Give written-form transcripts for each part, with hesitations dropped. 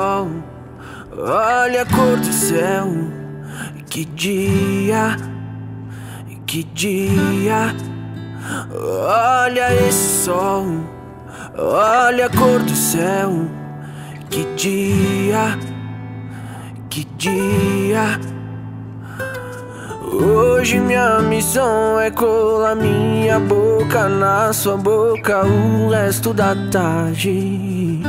sol, olha a cor do céu. Que dia, que dia. Olha esse sol, olha a cor do céu. Que dia, que dia. Hoje minha missão é colar minha boca na sua boca o resto da tarde.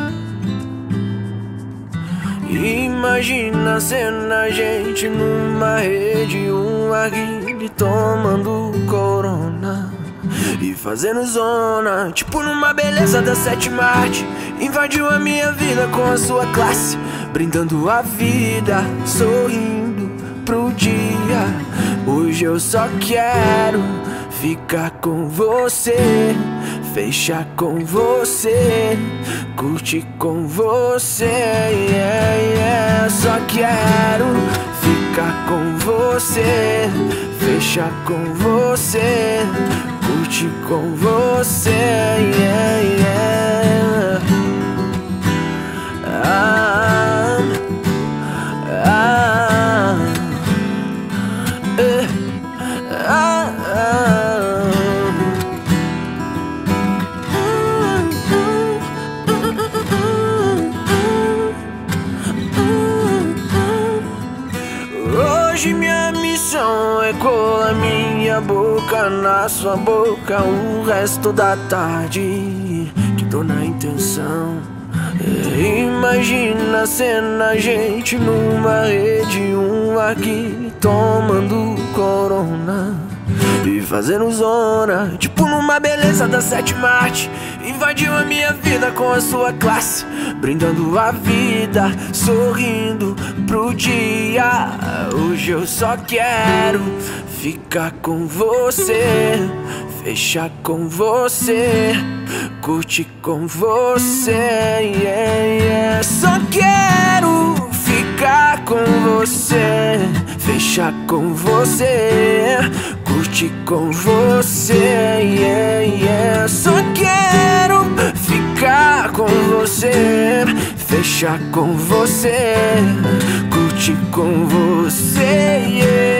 Imagina a cena, a gente numa rede, um arguile tomando corona e fazendo zona, tipo numa beleza da sétima arte. Invadiu a minha vida com a sua classe, brindando a vida, sorrindo pro dia. Hoje eu só quero ficar com você, fechar com você, curtir com você, yeah, yeah. Só quero ficar com você, fechar com você, curtir com você, yeah, yeah. Hoje minha missão é colar minha boca na sua boca o resto da tarde, que tô na intenção. Imagina a cena, a gente numa rede, um arguile tomando corona e fazendo zona, tipo numa beleza da sétima arte. Invadiu a minha vida com a sua classe, brindando a vida, sorrindo pro dia. Hoje eu só quero ficar com você, fechar com você, curtir com você, yeah, yeah. Só quero ficar com você, fechar com você, curtir com você, yeah, yeah. Só quero ficar com você, fechar com você, curtir com você, yeah.